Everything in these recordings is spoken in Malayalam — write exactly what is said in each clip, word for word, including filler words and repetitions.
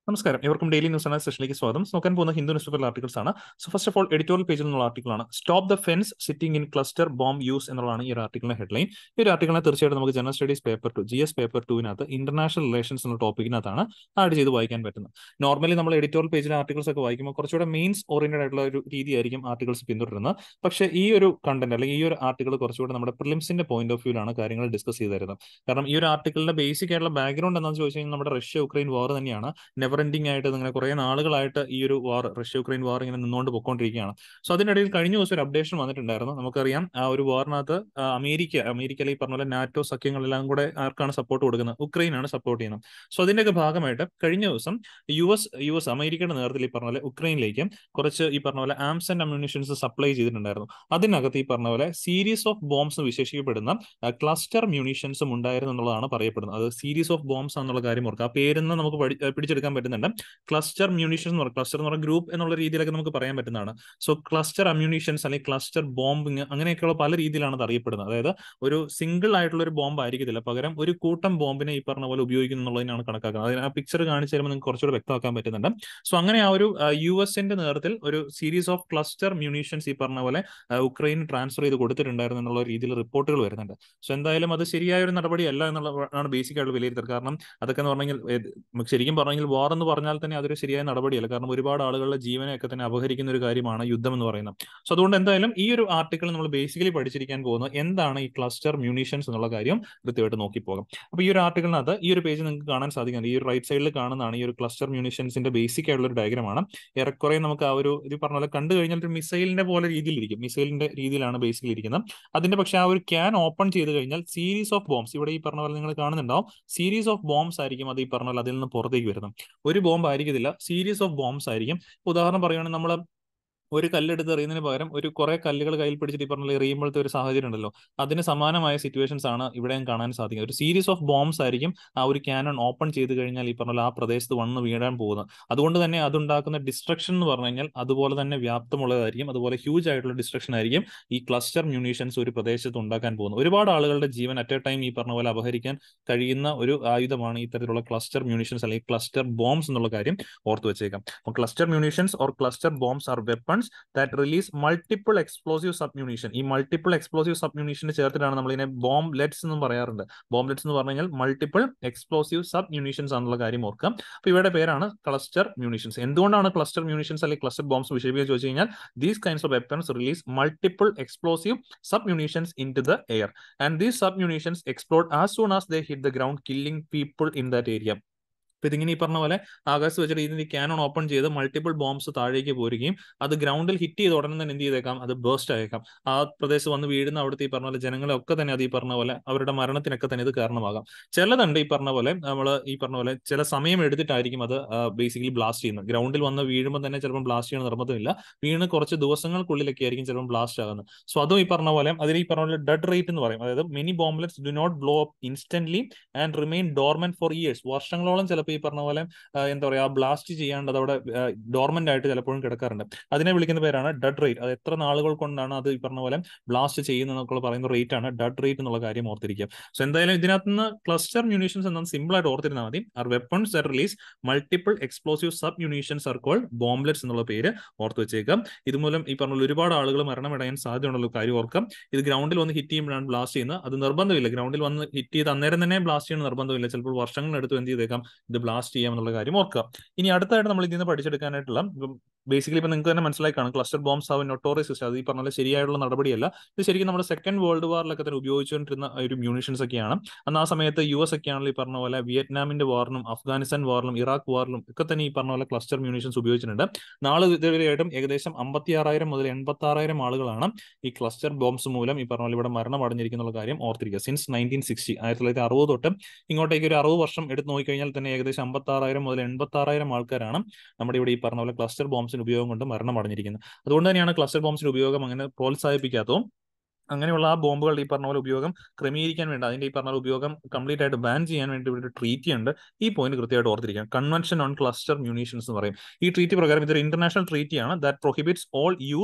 നമസ്കാരം, ഇവർക്കും ഡെയിലി ന്യൂസ് അനാലിസിസ് സെഷനിലേക്ക് സ്വാഗതം. നോക്കാൻ പോകുന്ന ഹിന്ദു ന്യൂസ് പേപ്പർ ആർട്ടിക്കിൾസ് ആണ്. So first of all editorial പേജിൽ നിന്നുള്ള ആർട്ടിക്കിളാണ് stop the fence sitting in cluster bomb use എന്നുള്ളതാണ് ഈ ഒരു ആർട്ടിക്കിളിന്റെ ഹെഡ്ലൈൻ. ഈ ഒരു ആർട്ടിക്കിളിനെ തീർച്ചയായിട്ടും നമുക്ക് general studies paper two G S paper ടുവിനകത്ത് ഇന്റർനാഷണൽ റിലേഷൻസ് എന്ന ടോപ്പിക്കിനകത്താണ് ആഡ് ചെയ്ത് വായിക്കാൻ പറ്റുന്നത്. നോർമലി നമ്മൾ എഡിറ്റോറിയൽ പേജിലെ ആർട്ടിക്കിൾസ് ഒക്കെ വായിക്കുമ്പോൾ കുറച്ചുകൂടെ മെയിൻസ് ഓറിയന്റഡ് ആയിട്ടുള്ള ഒരു രീതിയായിരിക്കും ആർട്ടിക്കിൾസ് പിന്തുടരുന്നത്. പക്ഷേ ഈ ഒരു കണ്ടന്റ് അല്ലെങ്കിൽ ഈ ഒരു ആർട്ടിക്കിൾ കുറച്ചുകൂടെ നമ്മുടെ പ്രിലിംസിന്റെ പോയിന്റ് ഓഫ് വ്യൂലാണ് കാര്യങ്ങൾ ഡിസ്കസ് ചെയ്ത് തരുന്നത്. കാരണം ഈ ഒരു ആർട്ടിക്കിളിന്റെ ബേസിക് ആയിട്ടുള്ള ബാക്ക്ഗ്രൗണ്ട് എന്താണെന്ന് ചോദിച്ചു കഴിഞ്ഞാൽ നമ്മുടെ റഷ്യ ഉക്രൈൻ വാർ തന്നെയാണ്. നെവർ എൻഡിംഗ് ആയിട്ട് ഇങ്ങനെ കുറെ നാളുകളായിട്ട് ഈ ഒരു വാർ റഷ്യ ഉക്രൈൻ വാർ ഇങ്ങനെ നിന്നുകൊണ്ട് പൊയ്ക്കൊണ്ടിരിക്കുകയാണ്. സോ അതിനിടയിൽ കഴിഞ്ഞ ദിവസം ഒരു അപ്ഡേഷൻ വന്നിട്ടുണ്ടായിരുന്നു. നമുക്കറിയാം ആ ഒരു വാറിനകത്ത് അമേരിക്ക അമേരിക്കയിൽ ഈ പറഞ്ഞ പോലെ നാറ്റോ സഖ്യങ്ങളെല്ലാം കൂടെ ആർക്കാണ് സപ്പോർട്ട് കൊടുക്കുന്നത്? ഉക്രൈനാണ് സപ്പോർട്ട് ചെയ്യുന്നത്. സോ അതിന്റെയൊക്കെ ഭാഗമായിട്ട് കഴിഞ്ഞ ദിവസം യു എസ് യു എസ് അമേരിക്കയുടെ നേതൃത്വത്തിൽ ഈ പറഞ്ഞ പോലെ ഉക്രൈനിലേക്ക് കുറച്ച് ഈ പറഞ്ഞ പോലെ ആംസ് ആൻഡ് അമ്യൂണിഷൻസ് സപ്ലൈ ചെയ്തിട്ടുണ്ടായിരുന്നു. അതിനകത്ത് ഈ പറഞ്ഞ പോലെ സീരീസ് ഓഫ് ബോംബ്സ് വിശേഷിക്കപ്പെടുന്ന ക്ലസ്റ്റർ മ്യൂണിഷൻസും ഉണ്ടായിരുന്നു എന്നുള്ളതാണ് പറയപ്പെടുന്നത്. അത് സീരീസ് ഓഫ് ബോംബ്സ് എന്നുള്ള കാര്യം ഓർക്കുക. ആ പേരിന്ന് നമുക്ക് പിടിച്ചെടുക്കാൻ പറ്റുന്നുണ്ട്. ക്ലസ്റ്റർ മ്യൂണിഷൻസ് എന്ന് പറയുന്നത് ക്ലസ്റ്റർ എന്ന് പറയുന്ന ഗ്രൂപ്പ് എന്നുള്ള രീതിയിലൊക്കെ നമുക്ക് പറയാൻ പറ്റുന്നതാണ്. സോ ക്ലസ്റ്റർ അമ്യൂണിഷൻസ് അല്ലെങ്കിൽ ക്ലസ്റ്റർ ബോംബിങ് അങ്ങനെയൊക്കെയുള്ള പല രീതിയിലാണ് അത് അറിയപ്പെടുന്നത്. അതായത് ഒരു സിംഗിൾ ആയിട്ടുള്ള ഒരു ബോംബ് ആയിരിക്കത്തില്ല, പകരം ഒരു കൂട്ടം ബോംബിനെ ഈ പറഞ്ഞ പോലെ ഉപയോഗിക്കുന്നു എന്നുള്ളതിനാണ് കണക്കാക്കുന്നത്. അതിന് ആ പിക്ചർ കാണിച്ചു തരുമ്പോൾ നിങ്ങൾക്ക് കുറച്ചുകൂടെ വ്യക്തമാക്കാൻ പറ്റുന്നുണ്ട്. സോ അങ്ങനെ ആ ഒരു യു എസിന്റെ നേതൃത്വത്തിൽ ഒരു സീരീസ് ഓഫ് ക്ലസ്റ്റർ മ്യൂണിഷൻസ് ഈ പറഞ്ഞ പോലെ ഉക്രൈൻ ട്രാൻസ്ഫർ ചെയ്ത് കൊടുത്തിട്ടുണ്ടായിരുന്നു എന്നുള്ള രീതിയിൽ റിപ്പോർട്ടുകൾ വരുന്നുണ്ട്. സോ എന്തായാലും അത് ശരിയായ ഒരു നടപടിയല്ല എന്നുള്ളതാണ് ബേസിക് ആയിട്ട് വിലയിരുത്തൽ. കാരണം അതൊക്കെ എന്ന് പറഞ്ഞാൽ ശരിക്കും പറഞ്ഞെങ്കിൽ വാർ എന്ന് പറഞ്ഞാൽ തന്നെ അതൊരു ശരിയായ നടപടിയല്ല. കാരണം ഒരുപാട് ആളുകളുടെ ജീവനെയൊക്കെ തന്നെ അപഹരിക്കുന്ന ഒരു കാര്യമാണ് യുദ്ധം എന്ന് പറയുന്നത്. സോ അതുകൊണ്ട് എന്തായാലും ഈ ഒരു ആർട്ടിക്കിൾ നമ്മൾ ബേസിക്കലി പഠിച്ചിരിക്കാൻ പോകുന്നത് എന്താണ് ഈ ക്ലസ്റ്റർ മ്യൂണിഷൻസ് എന്നുള്ള കാര്യം കൃത്യമായിട്ട് നോക്കി പോകാം. അപ്പോൾ ഈ ഒരു ആർട്ടിക്കിളിനകത്ത് ഈ ഒരു പേജ് നിങ്ങൾക്ക് കാണാൻ സാധിക്കുന്നത് ഈ ഒരു റൈറ്റ് സൈഡിൽ കാണുന്നതാണ് ഈ ഒരു ക്ലസ്റ്റർ മ്യൂണിഷൻസിന്റെ ബേസിക് ആയിട്ടുള്ള ഒരു ഡയഗ്രമാണ്. ഏറെക്കുറെ നമുക്ക് ആ ഒരു ഇത് പറഞ്ഞ പോലെ കണ്ടു കഴിഞ്ഞാൽ ഒരു മിസൈലിന്റെ പോലെ രീതിയിലിരിക്കും. മിസൈലിന്റെ രീതിയിലാണ് ബേസിക്കലി ഇരിക്കുന്നത്. അതിന്റെ പക്ഷേ ആ ഒരു ക്യാൻ ഓപ്പൺ ചെയ്ത് കഴിഞ്ഞാൽ സീരീസ് ഓഫ് ബോംബ്സ് ഇവിടെ ഈ പറഞ്ഞ പോലെ നിങ്ങൾ കാണുന്നുണ്ടാവും. സീരീസ് ഓഫ് ബോംബ്സ് ആയിരിക്കും അത് ഈ പറഞ്ഞ പോലെ അതിൽ നിന്ന് പുറത്തേക്ക് വരുന്നത്. ഒരു ബോംബ് ആയിരിക്കത്തില്ല, സീരീസ് ഓഫ് ബോംബ്സ് ആയിരിക്കും. ഉദാഹരണം പറയുകയാണെങ്കിൽ നമ്മൾ ഒരു കല്ലെടുത്ത് എറിയുന്നതിന് പകരം ഒരു കുറെ കല്ലുകൾ കയ്യിൽ പിടിച്ചിട്ട് ഈ പറഞ്ഞ എറിയുമ്പോഴത്തെ ഒരു സാഹചര്യം ഉണ്ടല്ലോ, അതിന് സമാനമായ സിറ്റുവേഷൻസ് ആണ് ഇവിടെയും കാണാൻ സാധിക്കുക. ഒരു സീരീസ് ഓഫ് ബോംബ്സ് ആയിരിക്കും ആ ഒരു ക്യാനൺ ഓപ്പൺ ചെയ്ത് കഴിഞ്ഞാൽ ഈ പറഞ്ഞ ആ പ്രദേശത്ത് വന്ന് വീഴാൻ പോകുന്നത്. അതുകൊണ്ട് തന്നെ അതുണ്ടാക്കുന്ന ഡിസ്ട്രക്ഷൻ എന്ന് പറഞ്ഞു കഴിഞ്ഞാൽ അതുപോലെ തന്നെ വ്യാപ്തമുള്ളതായിരിക്കും. അതുപോലെ ഹ്യൂജ് ആയിട്ടുള്ള ഡിസ്ട്രക്ഷൻ ആയിരിക്കും ഈ ക്ലസ്റ്റർ മ്യൂണീഷൻസ് ഒരു പ്രദേശത്ത് ഉണ്ടാക്കാൻ പോകുന്നത്. ഒരുപാട് ആളുകളുടെ ജീവൻ അറ്റ് എ ടൈം ഈ പറഞ്ഞ പോലെ അപഹരിക്കാൻ കഴിയുന്ന ഒരു ആയുധമാണ് ഇത്തരത്തിലുള്ള ക്ലസ്റ്റർ മ്യൂണീഷൻസ് അല്ലെങ്കിൽ ക്ലസ്റ്റർ ബോംബ്സ് എന്നുള്ള കാര്യം ഓർത്തു വെച്ചേക്കാം. അപ്പോൾ cluster munitions or cluster bombs are weapons that release multiple explosive submunition. ഈ മൾട്ടിപ്പിൾ എക്സ്പ്ലോസീവ് സബ്മ്യൂണീഷന് ചേർത്തിട്ടാണ് നമ്മൾ ഇതിനെ ബോംബ്ലെറ്റ്സ് എന്നും പറയാറുണ്ട്. ബോംബ്ലെറ്റ്സ് എന്ന് പറഞ്ഞു കഴിഞ്ഞാൽ മൾട്ടിപ്പിൾ എക്സ്പ്ലോസീവ് സബ് മ്യൂണീഷൻസ് ആണെന്നുള്ള കാര്യം ഓർക്കാം. അപ്പോൾ ഇവയുടെ പേരാണ് ക്ലസ്റ്റർ മ്യൂണീഷൻസ്. എന്തുകൊണ്ടാണ് ക്ലസ്റ്റർ മ്യൂണീഷൻസ് അല്ലെങ്കിൽ ക്ലസ്റ്റർ ബോംബ്സ് വിശേഷിപ്പിക്കാൻ ചോദിച്ചു കഴിഞ്ഞാൽ these kinds of weapons release multiple explosive submunitions into the air and these submunitions explode as soon as they hit the ground killing people in that area. അപ്പൊ ഇതിങ്ങനെ ഈ പറഞ്ഞ പോലെ ആകാശത്ത് വെച്ചിട്ട് ഇതിന്റെ ക്യാനൺ ഓപ്പൺ ചെയ്ത് മൾട്ടിപ്പിൾ ബോംബ്സ് താഴേക്ക് പോരുകയും അത് ഗ്രൗണ്ടിൽ ഹിറ്റ് ചെയ്ത് ഉടനെ തന്നെ എന്ത് ചെയ്തേക്കാം, അത് ബേസ്റ്റ് ആയേക്കാം. ആ പ്രദേശത്ത് വന്ന് വീഴുന്ന അവിടുത്തെ ഈ പറഞ്ഞ പോലെ ജനങ്ങളൊക്കെ തന്നെ അത് ഈ പറഞ്ഞ പോലെ അവരുടെ മരണത്തിനൊക്കെ തന്നെ ഇത് കാരണമാകാം. ചിലതുണ്ട് ഈ പറഞ്ഞ പോലെ നമ്മൾ ഈ പറഞ്ഞ പോലെ ചില സമയം എടുത്തിട്ടായിരിക്കും അത് ബേസിക്കലി ബ്ലാസ്റ്റ് ചെയ്യുന്നത്. ഗ്രൗണ്ടിൽ വന്ന് വീഴുമ്പോൾ തന്നെ ചിലപ്പോൾ ബ്ലാസ്റ്റ് ചെയ്യണം നിർബന്ധമില്ല. വീണ് കുറച്ച് ദിവസങ്ങൾക്കുള്ളിലൊക്കെ ആയിരിക്കും ചിലപ്പോൾ ബ്ലാസ്റ്റ് ആകുന്നത്. സോ അതും ഈ പറഞ്ഞ പോലെ അതിന് ഈ പറഞ്ഞ പോലെ ഡെഡ് റേറ്റ് എന്ന് പറയും. അതായത് many bomblets do not blow up instantly and remain dormant for years. വർഷങ്ങളോളം ചിലപ്പോൾ ഈ പറഞ്ഞ പോലെ എന്താ പറയാ ബ്ലാസ്റ്റ് ചെയ്യാണ്ട് അവിടെ ഡോർമെന്റ് ആയിട്ട് ചിലപ്പോഴും കിടക്കാറുണ്ട്. അതിനെ വിളിക്കുന്ന പേരാണ് ഡെഡ് റേറ്റ്. അത് എത്ര നാളുകൾ കൊണ്ടാണ് അത് ഈ പറഞ്ഞ പോലെ ബ്ലാസ്റ്റ് ചെയ്യുന്നതൊക്കെ പറയുന്ന റേറ്റ് ആണ് ഡെഡ് റേറ്റ് എന്നുള്ള കാര്യം ഓർത്തിരിക്കുക. സോ എന്തായാലും ഇതിനകത്ത് നിന്ന് ക്ലസ്റ്റർ മ്യൂണീഷൻസ് എന്നാണ് സിമ്പിൾ ആയിട്ട് ഓർത്തിരുന്നാൽ മതി. Are weapons that release multiple explosive submunitions are called bomblets എന്നുള്ള പേര് ഓർത്ത് വെച്ചേക്കാം. ഇതുമൂലം ഈ പറഞ്ഞ ഒരുപാട് ആളുകൾ മരണമടയാൻ സാധ്യതയുണ്ടല്ലോ കാര്യം ഓർക്കാം. ഇത് ഗ്രൗണ്ടിൽ വന്ന് ഹിറ്റ് ചെയ്യുമ്പോഴാണ് ബ്ലാസ്റ്റ് ചെയ്യുന്നത്. അത് നിർബന്ധമില്ല, ഗ്രൗണ്ടിൽ വന്ന് ഹിറ്റ് ചെയ്ത് അന്നേരം തന്നെ ബ്ലാസ്റ്റ് ചെയ്യുന്ന നിർബന്ധമില്ല. ചിലപ്പോൾ വർഷങ്ങളെടുത്ത് എന്ത് ചെയ്തേക്കാം ഇത് ബ്ലാസ്റ്റ് ചെയ്യാം എന്നുള്ള കാര്യം ഓർക്കുക. ഇനി അടുത്തായിട്ട് നമ്മൾ ഇതിൽ നിന്ന് പഠിച്ചെടുക്കാനായിട്ടുള്ള ബേസിക്കലി ഇപ്പൊ നിങ്ങൾക്ക് തന്നെ മനസ്സിലായി കാണും ക്ലസ്റ്റർ ബോംബ്സ് ആവും നൊട്ടോറിയസ് സിസ്റ്റം. അത് ഈ പറഞ്ഞ ശരിയായുള്ള നടപടിയല്ല. ഇത് ശരിക്കും നമ്മുടെ സെക്കൻഡ് വേൾഡ് വാറിലൊക്കെ തന്നെ ഉപയോഗിച്ചുകൊണ്ടിരുന്ന ഒരു മ്യൂണിഷൻസ് ഒക്കെയാണ്. അന്ന് ആ സമയത്ത് യു എസ് ഒക്കെ ആണെങ്കിൽ ഈ പറഞ്ഞ പോലെ വിയറ്റ്നാമിന്റെ വാറിനും അഫ്ഗാനിസ്ഥാൻ വാറിലും ഇറാഖ് വാറിലും ഒക്കെ തന്നെ ഈ പറഞ്ഞ പോലെ ക്ലസ്റ്റർ മ്യൂണിഷൻസ് ഉപയോഗിച്ചിട്ടുണ്ട്. നാളെ ഇതുവരെയായിട്ടും ഏകദേശം അമ്പത്തി ആറായിരം മുതൽ എൺപത്തി ആറായിരം ആളുകളാണ് ഈ ക്ലസ്റ്റർ ബോംബ്സ് മൂലം ഈ പറഞ്ഞ പോലെ ഇവിടെ മരണം അടഞ്ഞിരിക്കുന്ന കാര്യം ഓർത്തിരിക്കുക. സിൻസ് നയൻറ്റീൻ സിക്സ്റ്റി ആയിരത്തി തൊള്ളായിരത്തി അറുപത് തൊട്ട് ഇങ്ങോട്ടേക്ക് ഒരു അറുപത് വർഷം എടുത്ത് നോക്കിക്കഴിഞ്ഞാൽ തന്നെ ഏകദേശം അമ്പത്തി ആറായിരം മുതൽ എൺപത്തി ആറായിരം ആൾക്കാരാണ് നമ്മുടെ ഇവിടെ ഈ പറഞ്ഞ പോലെ ക്ലസ്റ്റർ ബോംബ്സിന്റെ ഉപയോഗം കൊണ്ട് മരണം അടഞ്ഞിരിക്കുന്നത്. അതുകൊണ്ട് തന്നെയാണ് ക്ലസ്റ്റർ ബോംബ്സിന്റെ ഉപയോഗം അങ്ങനെ പ്രോത്സാഹിപ്പിക്കാത്തതും അങ്ങനെയുള്ള ആ ബോംബുകളുടെ ഈ പറഞ്ഞ പോലെ ഉപയോഗം ക്രമീകരിക്കാൻ വേണ്ടി അതിന്റെ ഈ പറഞ്ഞ ഉപയോഗം കംപ്ലീറ്റ് ആയിട്ട് ബാൻ ചെയ്യാൻ വേണ്ടി ഒരു ട്രീറ്റി ഉണ്ട്. ഈ പോയിന്റ് കൃത്യമായിട്ട് ഓർത്തിരിക്കാം. കൺവെൻഷൻ ഓൺ ക്ലസ്റ്റർ മ്യൂണീഷൻസ് എന്ന് പറയും. ഈ ട്രീറ്റി പ്രകാരം ഇതൊരു ഇന്റർനാഷണൽ ട്രീറ്റിയാണ് that prohibits all use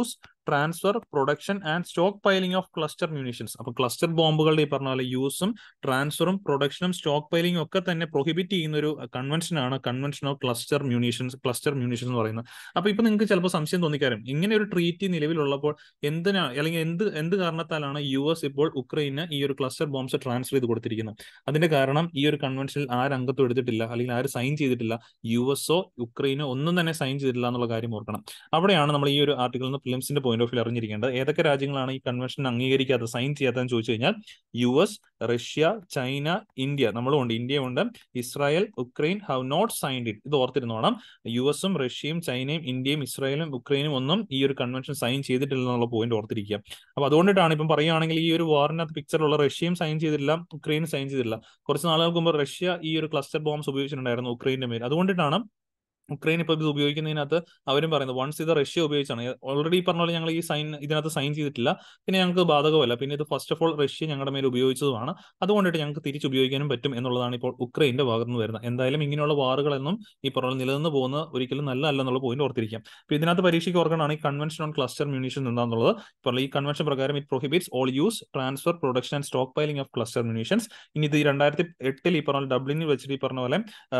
transfer, production and stockpiling of cluster munitions. അപ്പൊ ക്ലസ്റ്റർ ബോംബുകളുടെ ഈ പറഞ്ഞ പോലെ യൂസും ട്രാൻസ്ഫറും പ്രൊഡക്ഷനും സ്റ്റോക്ക് പൈലിംഗും ഒക്കെ തന്നെ പ്രൊഹിബിറ്റ് ചെയ്യുന്ന ഒരു കൺവെൻഷൻ ആണ് convention of cluster munitions cluster munitions എന്ന് പറയുന്നത്. അപ്പൊ ഇപ്പൊ നിങ്ങൾക്ക് ചിലപ്പോൾ സംശയം തോന്നിക്കാരും, ഇങ്ങനെ ഒരു ട്രീറ്റി നിലവിലുള്ളപ്പോൾ എന്തിനാ അല്ലെങ്കിൽ എന്ത് എന്ത് കാരണത്താലാണ് യു എസ് ഇപ്പോൾ ഉക്രൈന് ഈ ഒരു ക്ലസ്റ്റർ ബോംബ്സ് ട്രാൻസ്ഫർ ചെയ്ത് കൊടുത്തിരിക്കുന്നത്? അതിന്റെ കാരണം ഈ ഒരു കൺവെൻഷനിൽ ആര് അംഗത്വം എടുത്തിട്ടില്ല, അല്ലെങ്കിൽ ആര് സൈൻ ചെയ്തിട്ടില്ല, യു എസോ യുക്രൈനോ ഒന്നും തന്നെ സൈൻ ചെയ്തിട്ടില്ല എന്നുള്ള കാര്യം ഓർക്കണം. അവിടെയാണ് നമ്മൾ ഈ ഒരു ആർട്ടിക്കിളിൽ നിന്ന് ഫിലിംസിന്റെ പോയിന്റ് ഓഫ് വ്യൂ അറിഞ്ഞിരിക്കേണ്ടത്. ഏതൊക്കെ രാജ്യങ്ങളാണ് ഈ കൺവെൻഷൻ അംഗീകരിക്കാത്ത, സൈൻ ചെയ്യാത്തതെന്ന് ചോദിച്ചു കഴിഞ്ഞാൽ U S, Russia, China, India, നമ്മളും ഉണ്ട്, ഇന്ത്യ ഉണ്ട്, Israel, Ukraine have not signed it. ഇത് ഓർത്തിരുന്നോണം. യു എസും റഷ്യയും ചൈനയും ഇന്ത്യയും ഇസ്രായേലും ഉക്രൈനും ഒന്നും ഈ ഒരു കൺവെൻഷൻ സൈൻ ചെയ്തിട്ടില്ല എന്നുള്ള പോയിന്റ് ഓർത്തിരിക്കുക. അപ്പൊ അതുകൊണ്ടിട്ടാണ് ഇപ്പം പറയുകയാണെങ്കിൽ ഈ ഒരു വാറിനകത്ത് പിക്ചറിലുള്ള റഷ്യയും സൈൻ ചെയ്തിട്ടില്ല, ഉക്രൈനും സൈൻ ചെയ്തിട്ടില്ല. കുറച്ച് നാളുകൾക്ക് മുമ്പ് റഷ്യ ഈ ഒരു ക്ലസ്റ്റർ ബോംബ്സ് ഉപയോഗിച്ചിട്ടുണ്ടായിരുന്നു ഉക്രൈന്റെ മേൽ. അതുകൊണ്ടിട്ടാണ് ഉക്രൈൻ ഇപ്പോൾ ഇത് ഉപയോഗിക്കുന്നതിനകത്ത് അവരും പറയുന്നത് വൺസ് ഇത് റഷ്യ ഉപയോഗിച്ചാണ്, ഓൾറെഡി പറഞ്ഞ പോലെ ഞങ്ങൾ ഈ സൈൻ ഇതിനകത്ത് സൈൻ ചെയ്തിട്ടില്ല, പിന്നെ ഞങ്ങൾക്ക് ബാധകമല്ല, പിന്നെ ഇത് ഫസ്റ്റ് ഓഫ് ഓൾ റഷ്യ ഞങ്ങളുടെ മേൽ ഉപയോഗിച്ചതുമാണ്, അതുകൊണ്ടിട്ട് ഞങ്ങൾക്ക് തിരിച്ച് ഉപയോഗിക്കാനും പറ്റും എന്നുള്ളതാണ് ഇപ്പോൾ ഉക്രൈന്റെ ഭാഗത്ത് നിന്ന് വരുന്നത്. എന്തായാലും ഇങ്ങനെയുള്ള വാറുകളൊന്നും ഈ പറഞ്ഞ നിലനിന്ന് പോകുന്നത് ഒരിക്കലും നല്ലതല്ല എന്നുള്ള പോയിന്റ് ഓർത്തിരിക്കാം. അപ്പോൾ ഇതിനകത്ത് പരീക്ഷയ്ക്ക് ഓർക്കണമാണ് ഈ കൺവെൻഷൻ ഓൺ ക്ലസ്റ്റർ മ്യൂണിഷൻ എന്താണെന്നുള്ളത്. ഇപ്പോൾ ഈ കൺവെൻഷൻ പ്രകാരം it prohibits all use, transfer, production and stockpiling of cluster munitions. ഇനി ഇത് രണ്ടായിരത്തി എട്ടിൽ ഈ പറഞ്ഞ ഡബ്ലിനിൽ വെച്ചിട്ട് ഈ പറഞ്ഞ പോലെ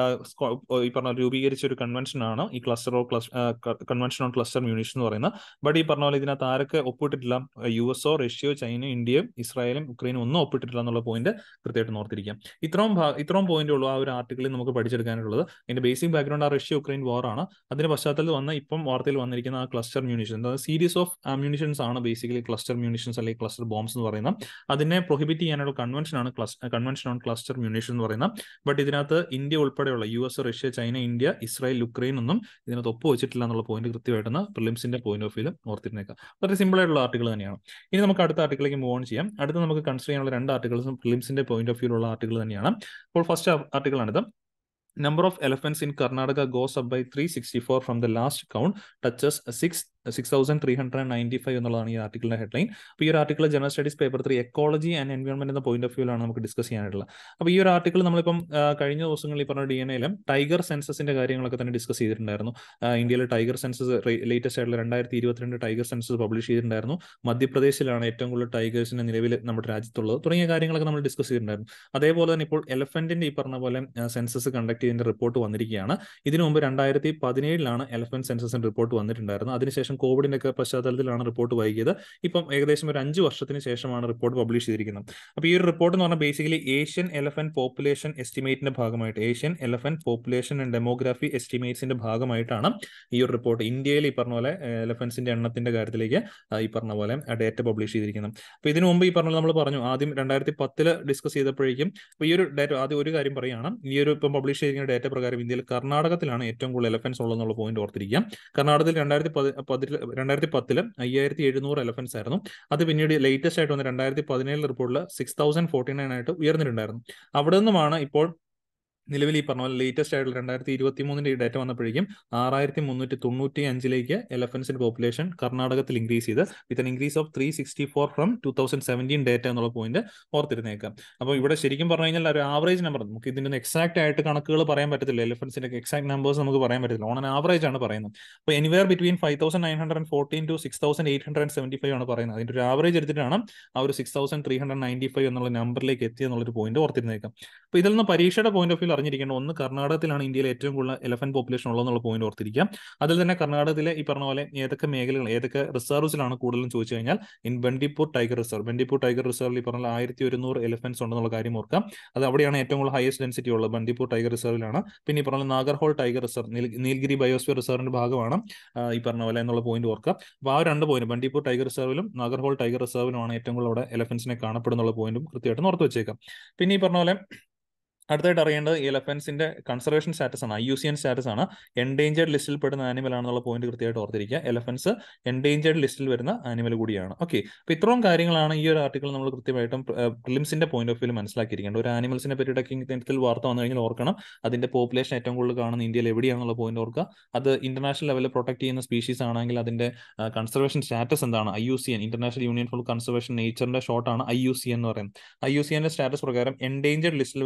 ഈ പറഞ്ഞ രൂപീകരിച്ച ഒരു കൺവെൻഷൻ ആണ് ഈ cluster of convention on cluster munition എന്ന് പറയുന്നത്. ബട്ട് ഈ പറഞ്ഞ പോലെ ഇതിനകത്ത് ആരൊക്കെ ഒപ്പിട്ടിട്ടില്ല, യു എസോ റഷ്യയോ ചൈനയോ ഇന്ത്യയും ഇസ്രായേലും ഉക്രൈനും ഒന്നും ഒപ്പിട്ടിട്ടില്ല എന്നുള്ള പോയിന്റ് കൃത്യമായിട്ട് ഓർത്തിരിക്കാം. ഇത്രയും ഇത്രയും പോയിന്റ് ഉള്ളൂ ആ ഒരു ആർട്ടിക്കിളിൽ നമുക്ക് പഠിച്ചെടുക്കാനുള്ളത്. അതിന്റെ ബേസിക് ബാക്ക്ഗ്രൗണ്ട് ആ റഷ്യ ഉക്രൈൻ വാർ ആണ്. അതിന്റെ പശ്ചാത്തലത്തിൽ വന്ന ഇപ്പം വാർത്തയിൽ വന്നിരിക്കുന്ന ആ ക്ലസ്റ്റർ മ്യൂണിഷൻ, അതായത് സീരീസ് ഓഫ് മ്യൂണിഷൻസ് ആണ് ബേസിക്കലി ക്ലസ്റ്റർ മ്യൂണിഷൻസ് അല്ലെങ്കിൽ ക്ലസ്റ്റർ ബോംബ്സ് എന്ന് പറയുന്നത്. അതിനെ പ്രൊഹിബിറ്റ് ചെയ്യാനുള്ള കൺവെൻഷൻ ആണ് കൺവെൻഷൻ ഓൺ ക്ലസ്റ്റർ മ്യൂണിഷൻ എന്ന് പറയുന്നത്. ബട്ട് ഇതിനകത്ത് ഇന്ത്യ ഉൾപ്പെടെയുള്ള U S, Russia, China, India, Israel, Ukraine ഒന്നും ഇതിനകത്ത് ഒപ്പ് വെച്ചിട്ടില്ല എന്നുള്ള പോയിന്റ് കൃത്യമായിട്ടാണ് പ്രിലിംസിന്റെ പോയിന്റ് ഓഫ് വ്യൂ ഓർത്തിരുന്നേക്കാം. വളരെ സിമ്പിൾ ആയിട്ടുള്ള ആർട്ടിക്കിൾ തന്നെയാണ്. ഇനി നമുക്ക് അടുത്ത ആർട്ടിക്കിലേക്ക് മൂവ് ഓൺ ചെയ്യാം. അടുത്ത നമുക്ക് കൺസിഡർ ചെയ്യാനുള്ള രണ്ട് ആർട്ടിക്കിൾസും പ്രിലിംസിന്റെ പോയിന്റ് ഓഫ് വ്യൂ ഉള്ള ആർട്ടിക്കിൾ തന്നെയാണ്. അപ്പോൾ ഫസ്റ്റ് ആർട്ടിക്കിൾ ആണിത്. Number of elephants in Karnataka goes up by three sixty-four from the last count, touches six six thousand three hundred ninety five എന്നുള്ളതാണ് ഈ ആർട്ടിക്കിളിന്റെ ഹെഡ്ലൈൻ. അപ്പോൾ ഈ ഒരു article general studies paper three ecology and environment എന്ന പോയിന്റ് ഓഫ് വ്യൂലാണ് നമുക്ക് ഡിസ്കസ് ചെയ്യാനായിട്ടുള്ളത്. അപ്പോൾ ഈ ഒരു ആർട്ടിക്കിൾ നമ്മളിപ്പം കഴിഞ്ഞ ദിവസങ്ങളിൽ ഈ പറഞ്ഞ ഡി എൻ എയിലും ടൈഗർ സെൻസസിന്റെ കാര്യങ്ങളൊക്കെ തന്നെ ഡിസ്കസ് ചെയ്തിട്ടുണ്ടായിരുന്നു. ഇന്ത്യയിലെ ടൈഗർ സെൻസസ് ലേറ്റസ്റ്റ് ആയിട്ടുള്ള രണ്ടായിരത്തി ഇരുപത്തിരണ്ട് ടൈഗർ സെൻസസ് പബ്ലിഷ് ചെയ്തിട്ടുണ്ടായിരുന്നു. മധ്യപ്രദേശിലാണ് ഏറ്റവും കൂടുതൽ ടൈഗേഴ്സിന്റെ നിലവിൽ നമ്മുടെ രാജ്യത്തുള്ളത്. തുടങ്ങിയ കാര്യങ്ങളൊക്കെ നമ്മൾ ഡിസ്കസ് ചെയ്തിട്ടുണ്ടായിരുന്നു. അതേപോലെ തന്നെ ഇപ്പോൾ എലഫന്റിന്റെ ഈ പറഞ്ഞ പോലെ സെൻസസ് കണ്ടക്ട് ചെയ്തതിന്റെ റിപ്പോർട്ട് വന്നിരിക്കുകയാണ്. ഇതിനു മുമ്പ് രണ്ടായിരത്തി പതിനേഴിലാണ് എലഫന്റ് സെൻസസിന്റെ റിപ്പോർട്ട് വന്നിട്ടുണ്ടായിരുന്നത്. അതിനുശേഷം കോവിഡിന്റെ ഒക്കെ പശ്ചാത്തലത്തിലാണ് റിപ്പോർട്ട് വൈകിയത്. ഇപ്പം ഏകദേശം ഒരു അഞ്ച് വർഷത്തിന് ശേഷമാണ് റിപ്പോർട്ട് പബ്ലിഷ് ചെയ്തിരിക്കുന്നത്. അപ്പോൾ ഈ ഒരു റിപ്പോർട്ട് എന്ന് പറഞ്ഞാൽ ബേസിക്കലി ഏഷ്യൻ എലഫന്റ് പോപ്പുലേഷൻ എസ്റ്റിമേറ്റിന്റെ ഭാഗമായിട്ട് Asian elephant population and demography എസ്റ്റിമേറ്റ്സിന്റെ ഭാഗമായിട്ടാണ് ഈ ഒരു റിപ്പോർട്ട് ഇന്ത്യയിൽ ഈ പറഞ്ഞ പോലെ എലഫന്റ്സിന്റെ എണ്ണത്തിന്റെ കാര്യത്തിലേക്ക് ഈ പറഞ്ഞ പോലെ ഡേറ്റ പബ്ലിഷ് ചെയ്തിരിക്കുന്നത്. അപ്പോൾ ഇതിനു മുമ്പ് ഈ പറഞ്ഞ നമ്മൾ പറഞ്ഞു ആദ്യം രണ്ടായിരത്തി പത്തില് ഡിസ്കസ് ചെയ്തപ്പോഴേക്കും ഈ ഒരു ഡേറ്റ ആദ്യം ഒരു കാര്യം പറയുകയാണ്. ഈ ഒരു ഇപ്പം പബ്ലിഷ് ചെയ്തിരിക്കുന്ന ഡേറ്റ പ്രകാരം ഇന്ത്യയിൽ കർണാടകത്തിലാണ് ഏറ്റവും കൂടുതൽ എലഫന്റ്സ് ഉള്ളതെന്നുള്ള പോയിന്റ് ഓർത്തിരിക്കുക. കർണാടകത്തിൽ രണ്ടായിരത്തി പതി രണ്ടായിരത്തി പത്തില് അയ്യായിരത്തി എഴുന്നൂറ് എലഫന്റ്സ് ആയിരുന്നു. അത് പിന്നീട് ലേറ്റസ്റ്റ് ആയിട്ട് വന്ന രണ്ടായിരത്തി പതിനേഴ് റിപ്പോർട്ടിൽ സിക്സ് തൗസൻഡ് ഫോർട്ടി നയൻ ആയിട്ട് ഉയർന്നിട്ടുണ്ടായിരുന്നു. അവിടെ നിന്നുമാണ് ഇപ്പോൾ നിലവിൽ ഈ പറഞ്ഞ പോലെ ലേറ്റസ്റ്റ് ആയിട്ടുള്ള രണ്ടായിരത്തി ഇരുപത്തി മൂന്നിന്റെ ഈ ഡേറ്റ വന്നപ്പോഴേക്കും ആറായിരത്തി മുന്നൂറ്റി തൊണ്ണൂറ്റി അഞ്ചിലേക്ക് എലഫന്റ്സിന്റെ പോപ്പുലേഷൻ കർണാടകത്തിൽ ഇൻക്രീസ് ചെയ്ത് with an increase of three sixty four from two thousand seventeen data എന്നുള്ള പോയിന്റ് ഓർത്തിരുന്നേക്കാം. അപ്പോൾ ഇവിടെ ശരിക്കും പറഞ്ഞു കഴിഞ്ഞാൽ ഒരു ആവറേജ് നമ്പർ, നമുക്ക് ഇതിന്റെ എക്സാക്ട് ആയിട്ട് കണക്കുകൾ പറയാൻ പറ്റത്തില്ല, എലഫന്റ്സിന്റെ എക്സാക്ട് നമ്പേഴ്സ് നമുക്ക് പറയാൻ പറ്റത്തില്ല, ഓൺ ആൻ ആവറേജ് ആണ് പറയുന്നത്. അപ്പോൾ anywhere between five thousand nine hundred fourteen to six thousand eight hundred seventy five ആണ് പറയുന്നത്. അതിന്റെ ഒരു ആവറേജ് എടുത്തിട്ടാണ് ആ ഒരു six thousand three hundred ninety five എന്നുള്ള നമ്പറിലേക്ക് എത്തി എന്നുള്ളൊരു പോയിന്റ് ഓർത്തിരുന്നേക്കാം. അപ്പോൾ ഇതിൽ നിന്ന് പരീക്ഷയുടെ പോയിന്റ് ഓഫ് വ്യൂ അറിഞ്ഞിരിക്കേണ്ട ഒന്ന്, കർണാടകത്തിലാണ് ഇന്ത്യയിൽ ഏറ്റവും കൂടുതൽ എലഫന്റ് പോപ്പുലേഷൻ ഉള്ളതെന്നുള്ള പോയിന്റ് ഓർത്തിരിക്കാം. അതിൽ തന്നെ കർണാടകത്തിലെ ഈ പറഞ്ഞ പോലെ ഏതൊക്കെ മേഖലകൾ ഏതൊക്കെ റിസർവ്സിലാണ് കൂടുതലും ചോദിച്ചു കഴിഞ്ഞാൽ in Bandipur tiger reserve, Bandipur tiger റിസർവിൽ ഈ പറഞ്ഞ ആയിരത്തി ഒരുന്നൂറ് എലഫന്റ്സ് ഉണ്ടെന്നുള്ള കാര്യം ഓർക്കാം. അത് അവിടെയാണ് ഏറ്റവും കൂടുതൽ ഹയസ്റ്റ് ഡെൻസിറ്റി ഉള്ളത്, ബന്ദിപ്പൂർ ടൈഗർ റിസർവിലാണ്. പിന്നെ ഈ പറഞ്ഞ Nagarhole tiger reserve, Nilgiri biosphere റിസർവിന്റെ ഭാഗമാണ് ഈ പറഞ്ഞ പോലെ എന്നുള്ള പോയിന്റ് ഓർക്കാം. അപ്പോൾ ആ രണ്ട് പോയിന്റ് ബന്ദിപ്പൂർ ടൈഗർ റിസർവിലും നാഗർഹോൾ ടൈഗർ റിസർവിലുമാണ് ഏറ്റവും കൂടുതൽ അവിടെ എലഫന്റ്സിനെ കാണപ്പെടുന്നുള്ള പോയിന്റും കൃത്യമായിട്ട് ഓർത്ത് വെച്ചേക്കാം. പിന്നെ ഈ പറഞ്ഞ പോലെ അടുത്തായിട്ട് അറിയേണ്ടത് എലഫന്റ്സിന്റെ കൺസർവേഷൻ സ്റ്റാറ്റസ് ആണ്, I U C N status ആണ്. എൻഡേഞ്ചേർഡ് ലിസ്റ്റിൽ പെടുന്ന ആനിമൽ ആണെന്നുള്ള പോയിന്റ് കൃത്യമായിട്ട് ഓർത്തിരിക്കുക. എലഫന്റ്സ് എൻഡേഞ്ചേർഡ് ലിസ്റ്റിൽ വരുന്ന ആനിമൽ കൂടിയാണ്. ഓക്കെ, അപ്പോൾ ഇത്രയും കാര്യങ്ങളാണ് ഈ ഒരു ആർട്ടിക്കിൾ നമ്മൾ കൃത്യമായിട്ടും പ്രിലിംസിന്റെ പോയിന്റ് ഓഫ് വ്യൂ മനസ്സിലാക്കിയിരിക്കേണ്ടത്. ഒരു ആനിമൽസിനെ പറ്റിയിട്ടൊക്കെ ഇത്തരത്തിൽ വാർത്ത വന്നു കഴിഞ്ഞാൽ ഓർക്കണം അതിന്റെ പോപ്പുലേഷൻ ഏറ്റവും കൂടുതൽ കാണുന്ന ഇന്ത്യയിൽ എവിടെയാണെന്നുള്ള പോയിന്റ് ഓർക്കുക. അത് ഇന്റർനാഷണൽ ലെവലിൽ പ്രൊട്ടക്ട് ചെയ്യുന്ന സ്പീഷീസ് ആണെങ്കിൽ അതിന്റെ കൺസർവേഷൻ സ്റ്റാറ്റസ് എന്താണ്, I U C N, international union for conservation നേച്ചറിന്റെ ഷോർട്ടാണ് ഐ യു സി എൻ എന്ന് പറയുന്നത്. ഐ യു സി എന്റെ സ്റ്റാറ്റസ് പ്രകാരം എൻഡേഞ്ചേർഡ് ലിസ്റ്റിൽ വരുന്നതാണ്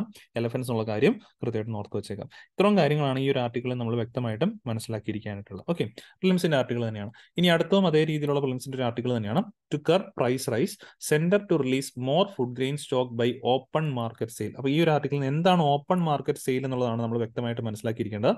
എലഫൻസ് എന്നുള്ള കാര്യം കൃത്യമായിട്ട് ഓർത്ത് വെച്ചേക്കാം. ഇത്രയും കാര്യങ്ങളാണ് ഈ ഒരു ആർട്ടിക്കിളിൽ നമ്മൾ വ്യക്തമായിട്ടും മനസ്സിലാക്കിയിരിക്കാനായിട്ടുള്ളത്. ഓക്കെ, പ്രിലിംസിന്റെ ആർട്ടിക്കിൾ തന്നെയാണ്. ഇനി അടുത്തതും അതേ രീതിയിലുള്ള പ്രിലിംസിന്റെ ഒരു ആർട്ടിക്കിൾ തന്നെയാണ്. To curb price rise, centre to release more food grain stock by open market sale. അപ്പോൾ ഈ ഒരു ആർട്ടിക്കിളിൽ എന്താണ് ഓപ്പൺ മാർക്കറ്റ് സെയിൽ എന്നുള്ളതാണ് നമ്മൾ വ്യക്തമായിട്ട് മനസ്സിലാക്കിയിരിക്കേണ്ടത്.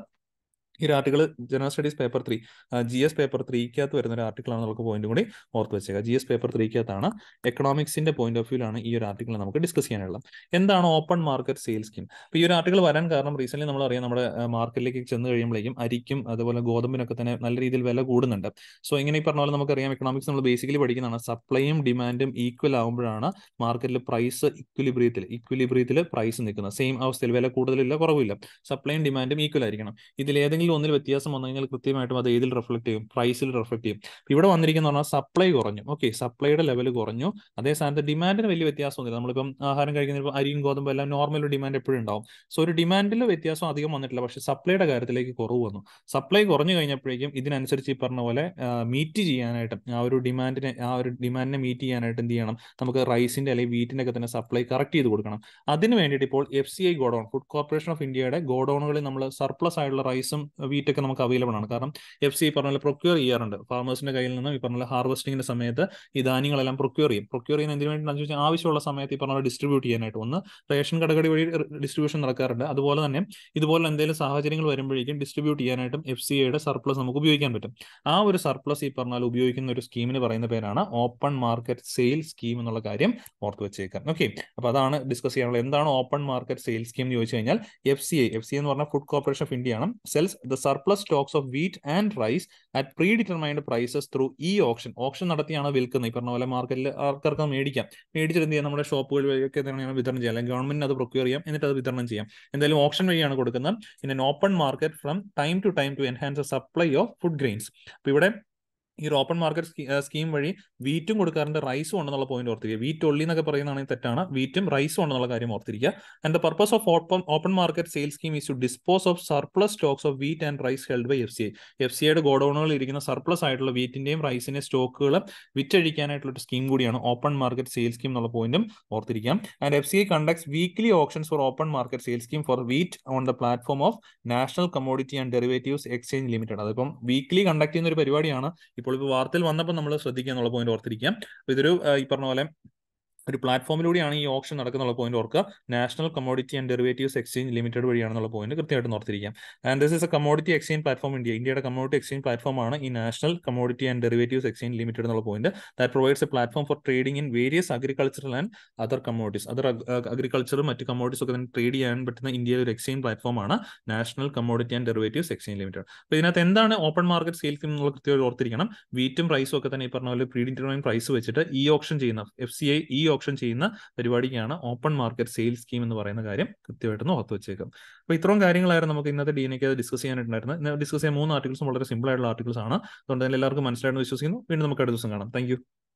ഈ ഒരു article general studies paper three G S paper ത്രീക്കകത്ത് വരുന്ന ഒരു ആർട്ടിക്കിളാണ്. നമുക്ക് പോയിന്റ് കൂടി ഓർത്ത് വെച്ചേക്കാം. ജി എസ് പേപ്പർ ത്രീക്കകത്താണ്, എക്കണോമിക്സിന്റെ പോയിന്റ് ഓഫ് വ്യൂലാണ് ഈ ഒരു ആർട്ടിക്കിൾ നമുക്ക് ഡിസ്കസ് ചെയ്യാനുള്ളത്. എന്താണ് ഓപ്പൺ മാർക്കറ്റ് സെയിൽ സ്കീം? അപ്പോൾ ഈ ഒരു ആർട്ടിക്കിൾ വരാൻ കാരണം റീസെന്റ് നമ്മൾ അറിയാം, നമ്മുടെ മാർക്കറ്റിലേക്ക് ചെന്ന് കഴിയുമ്പോഴേക്കും അരിക്കും അതുപോലെ ഗോതമ്പിനൊക്കെ തന്നെ നല്ല രീതിയിൽ വില കൂടുന്നുണ്ട്. സോ ഇങ്ങനെ ഈ പറഞ്ഞ പോലെ നമുക്കറിയാം, എക്കണോമിക്സ് നമ്മൾ ബേസിക്കലി പഠിക്കുന്നതാണ്. സപ്ലൈയും ഡിമാൻഡും ഈക്വൽ ആകുമ്പോഴാണ് മാർക്കറ്റിൽ പ്രൈസ് ഇക്വിലിബ്രിയത്തിൽ ഇക്വിലിബ്രിയത്തിൽ പ്രൈസ് നിൽക്കുന്നത്. സെയിം അവസ്ഥയിൽ വില കൂടുതലില്ല കുറവില്ല, സപ്ലൈയും ഡിമാൻഡും ഈക്വൽ ആയിരിക്കണം. ഇതിലേതെങ്കിലും ഒന്നിൽ വ്യത്യാസം വന്നു കഴിഞ്ഞാൽ കൃത്യമായിട്ടും അത് ഏതിൽ റിഫ്ലക്ട് ചെയ്യും? പ്രൈസിൽ റിഫ്ലക്ട് ചെയ്യും. ഇവിടെ വന്നിരിക്കുന്ന പറഞ്ഞാൽ സപ്ലൈ കുറഞ്ഞു. ഓക്കെ, സപ്ലൈയുടെ ലെവൽ കുറഞ്ഞു. അതേ സ്ഥാനത്ത് ഡിമാൻഡിന് വലിയ വ്യത്യാസമൊന്നുമില്ല. നമ്മളിപ്പം ആഹാരം കഴിക്കുന്ന അരിയും ഗോതമ്പും എല്ലാം നോർമൽ ഡിമാൻഡ് എപ്പോഴും ഉണ്ടാവും. സോ ഒരു ഡിമാൻഡിൽ വ്യത്യാസം അധികം വന്നിട്ടില്ല, പക്ഷേ സപ്ലൈയുടെ കാര്യത്തിലേക്ക് കുറവ് വന്നു. സപ്ലൈ കുറഞ്ഞു കഴിഞ്ഞപ്പോഴേക്കും ഇതിനനുസരിച്ച് ഈ പറഞ്ഞ പോലെ മീറ്റ് ചെയ്യാനായിട്ട് ആ ഒരു ഡിമാൻഡിനെ ആ ഒരു ഡിമാൻഡിനെ മീറ്റ് ചെയ്യാനായിട്ട് എന്ത് ചെയ്യണം? നമുക്ക് റൈസിന്റെ അല്ലെങ്കിൽ വീറ്റിന്റെ ഒക്കെ തന്നെ സപ്ലൈ കറക്റ്റ് ചെയ്ത് കൊടുക്കണം. അതിന് വേണ്ടിയിട്ട് ഇപ്പോൾ F C I godown, food corporation of ഇന്ത്യയുടെ ഗോഡൌണുകളിൽ നമ്മൾ സർപ്ലസ് ആയിട്ടുള്ള റൈസും വീറ്റൊക്കെ നമുക്ക് അവൈലബിൾ ആണ്. കാരണം എഫ് സി പറഞ്ഞ പോലെ പ്രൊക്യൂർ ചെയ്യാറുണ്ട്. ഫാർമേഴ്സിന്റെ കയ്യിൽ നിന്നും ഈ പറഞ്ഞ ഹാർവസ്റ്റിംഗിന്റെ സമയത്ത് ഈ ധാന്യങ്ങളെല്ലാം പ്രൊക്യൂർ ചെയ്യും. പ്രൊക്യൂർ ചെയ്യുന്ന എന്തിനു വേണ്ടിയിട്ടാണെന്ന് ചോദിച്ചാൽ ആവശ്യമുള്ള സമയത്ത് ഈ പറഞ്ഞ ഡിസ്ട്രിബ്യൂട്ട് ചെയ്യാനായിട്ട്. ഒന്ന് റേഷൻ കടകടി വഴി ഡിസ്ട്രിബ്യൂഷൻ നടക്കാറുണ്ട്. അതുപോലെ തന്നെ ഇതുപോലെ എന്തെങ്കിലും സാഹചര്യങ്ങൾ വരുമ്പോഴേക്കും ഡിസ്ട്രിബ്യൂട്ട് ചെയ്യാനായിട്ടും എഫ് സി ഐയുടെ സർപ്ലസ് നമുക്ക് ഉപയോഗിക്കാൻ പറ്റും. ആ ഒരു സർപ്ലസ് ഈ പറഞ്ഞാൽ ഉപയോഗിക്കുന്ന ഒരു സ്കീമിന് പറയുന്ന പേരാണ് ഓപ്പൺ മാർക്കറ്റ് സെയിൽ സ്കീം എന്നുള്ള കാര്യം ഓർത്ത് വെച്ചേക്കാം. ഓക്കെ, അപ്പോൾ അതാണ് ഡിസ്കസ് ചെയ്യാനുള്ളത്. എന്താണ് ഓപ്പൺ മാർക്കറ്റ് സെയിൽ സ്കീം എന്ന് ചോദിച്ചു കഴിഞ്ഞാൽ, F C I F C എന്ന് പറഞ്ഞാൽ ഫുഡ് കോർപ്പറേഷൻ ഓഫ് ഇന്ത്യ ആണ്. Sells the surplus stocks of wheat and rice at predetermined prices through ഈ ഓപ്ഷൻ ഓപ്ഷൻ നടത്തിയാണ് വിൽക്കുന്നത്. ഈ പറഞ്ഞ പോലെ മാർക്കറ്റിൽ ആൾക്കാർക്ക് മേടിക്കാം. മേടിച്ചിട്ട് എന്ത് ചെയ്യാം? നമ്മുടെ ഷോപ്പുകൾ വഴിയൊക്കെ തന്നെയാണ് വിതരണം ചെയ്യാം, അല്ലെങ്കിൽ ഗവൺമെന്റിന് അത് പ്രൊക്യൂർ ചെയ്യാം, എന്നിട്ട് അത് വിതരണം ചെയ്യാം. എന്തായാലും ഓപ്ഷൻ വഴിയാണ് കൊടുക്കുന്നത്. In an open market from time to time to enhance the supply of food grains. അപ്പോൾ ഇവിടെ ഈ ഒരു ഓപ്പൺ മാർക്കറ്റ് സ്കീം വഴി വീറ്റും കൊടുക്കാറുണ്ട്, റൈസും ഉണ്ടെന്നുള്ള പോയിന്റ് ഓർത്തിരിക്കുക. വീറ്റ് ഒള്ളി എന്നൊക്കെ പറയുന്നതാണെങ്കിൽ തെറ്റാണ്, വീറ്റും റൈസും ഉണ്ടെന്നുള്ള കാര്യം ഓർത്തിരിക്കുക. And the purpose of open open market sale scheme is to dispose of surplus stocks of wheat and rice held by F C I. F C ഐയുടെ ഗോഡൌണുകളിൽ ഇരിക്കുന്ന സർപ്ലസ് ആയിട്ടുള്ള വീറ്റിന്റെയും റൈസിന്റെയും സ്റ്റോക്കുകൾ വിറ്റഴിക്കാനായിട്ടുള്ള ഒരു സ്കീം കൂടിയാണ് ഓപ്പൺ മാർക്കറ്റ് സെയിൽ സ്കീം എന്നുള്ള പോയിന്റും ഓർത്തിരിക്കാം. And F C I conducts weekly options for open market sale scheme for wheat on the platform of national commodity and derivatives exchange limited. അതിപ്പം വീക്ക്ലി കണ്ടക്ട് ചെയ്യുന്ന ഒരു പരിപാടിയാണ്. ഇപ്പോൾ ഇപ്പോൾ വാർത്തയിൽ വന്നപ്പോൾ നമ്മൾ ശ്രദ്ധിക്കുക എന്നുള്ള പോയിന്റ് ഓർത്തിരിക്കാം. ഇതൊരു ഈ പറഞ്ഞ പോലെ ഒരു പ്ലാറ്റ്ഫോമിലൂടെയാണ് ഈ ഓപ്ഷൻ നടക്കുന്നുള്ള പോയിന്റ് ഓർക്കുക. National commodity and derivatives exchange limited വഴിയാണെന്നുള്ള പോയിന്റ് കൃത്യമായിട്ട് ഓർത്തിരിക്കാം. And this is a commodity exchange platform India. ഇന്ത്യയുടെ കമ്മോഡിറ്റി എക്സ്ചേഞ്ച് പ്ലാറ്റ്ഫോം ആണ് ഈ national commodity and derivatives exchange limited എന്നുള്ള point. That provides a platform for trading in various agricultural and other commodities. Other അഗ്രികൾച്ചറും മറ്റ് കമ്മോഡിറ്റീസ് ഒക്കെ തന്നെ ട്രേഡ് ചെയ്യാൻ പറ്റുന്ന ഇന്ത്യയിലെ ഒരു എക്സ്ചേഞ്ച് പ്ലാറ്റ്ഫോം ആണ് national commodity and derivatives exchange limited. അപ്പോൾ ഇതിനകത്ത് എന്താണ് ഓപ്പൺ മാർക്കറ്റ് സെയിൽ സ്കീം എന്നുള്ള കൃത്യമായിട്ട് ഓർത്തിരിക്കണം. വീറ്റും റൈസും ഒക്കെ തന്നെ ഈ പറഞ്ഞ പോലെ പ്രീ ഡിറ്റർമൈൻഡ് പ്രൈസ് വെച്ചിട്ട് ഈ ഓപ്ഷൻ ചെയ്യുന്ന എഫ് സി ഐ ഈ ഓപ്ഷൻ ചെയ്യുന്ന പരിപാടിക്കാണ് ഓപ്പൺ മാർക്കറ്റ് സെയിൽ സ്കീം എന്ന് പറയുന്ന കാര്യം കൃത്യമായിട്ടൊന്ന് ഓർത്ത് വെച്ചേക്കാം. അപ്പോൾ ഇത്രയും കാര്യങ്ങളായിരുന്നു നമുക്ക് ഇന്നത്തെ ഡി എൻ എക്ക് ഡിസ്കസ് ചെയ്യാനായിട്ടുണ്ടായിരുന്നത്. ഇന്ന് ഡിസ്കസ് ചെയ്യാൻ മൂന്ന് ആർട്ടിക്കിൾസും വളരെ സിമ്പിൾ ആയിട്ടുള്ള ആർട്ടിക്കിൾസ് ആണ്. അതുകൊണ്ട് തന്നെ എല്ലാവർക്കും മനസ്സിലായെന്ന് വിശ്വസിക്കുന്നു. വീണ്ടും നമുക്ക് അടുത്ത ദിവസം കാണാം. താങ്ക്